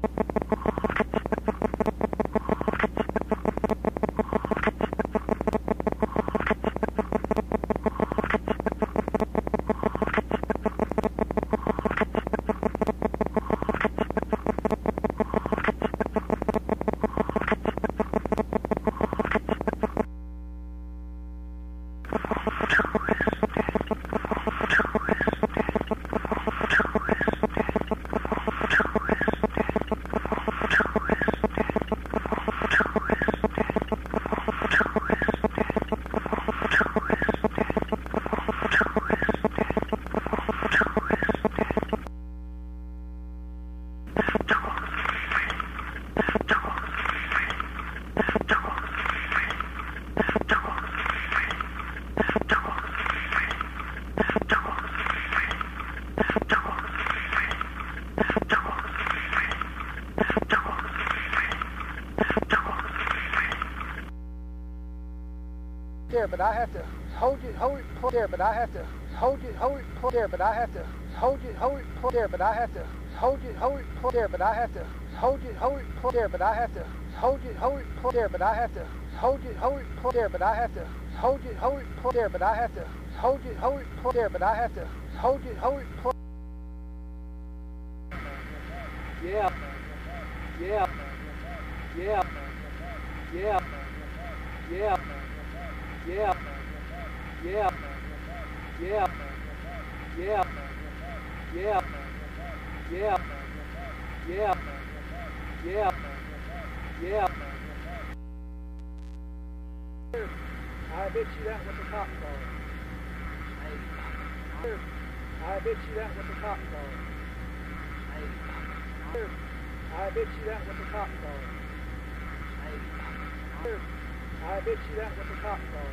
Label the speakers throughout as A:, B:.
A: There, but I have to hold it there, but I have to hold it there, but I have to hold it there, but I have to hold it there, but I have to hold it there, but I have to hold it there, but I have to hold it there, but I have to hold it there, but I have to hold it there, but I have to hold it yeah, yeah, yeah, yeah, yeah. Yeah, yeah, yeah, yeah, yeah, yeah, yeah, yeah, yeah. I bet you that with the cotton ball. I bet you that with the cotton ball. I bet you that with the cotton ball. I bet you that with the cotton ball.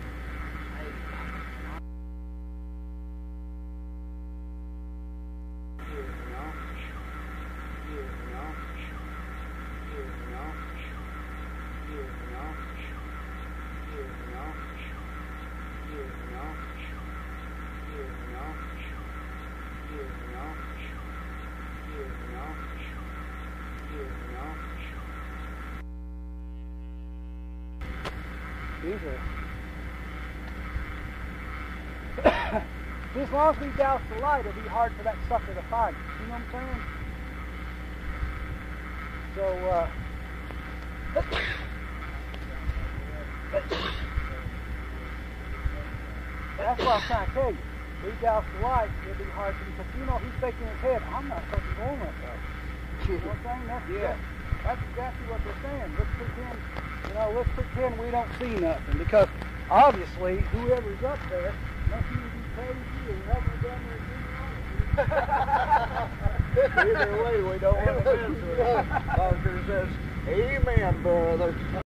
A: As long as we douse the light, it'll be hard for that sucker to find us. You know what I'm saying? So, that's what I'm trying to tell you. We douse the light, it'll be hard for him, because, you know, he's thinking in his head, I'm not fucking going up there. You know what I'm saying? That's exactly what they're saying. Let's pretend we don't see nothing, because obviously, whoever's up there must either be crazy or having down there. Either way, we don't want to mess with it. Parker says, amen, brother.